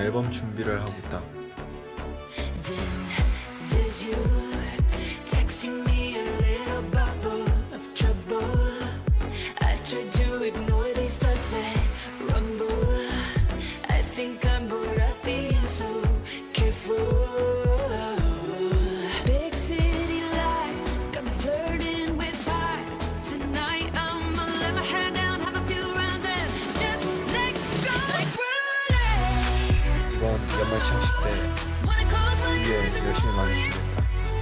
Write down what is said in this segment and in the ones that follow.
앨범 준비를 하고 있다. 이번 연말 시상식 때 위에 열심히 많이 준비했다.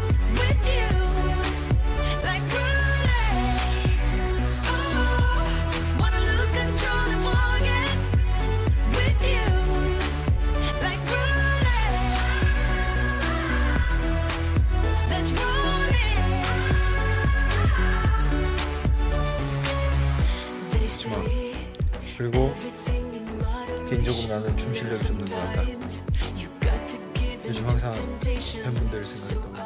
그리고 개인적으로 나는 춤 실력이 좀 는 것 같다. 요즘 항상 팬분들 생각했던 것 같다.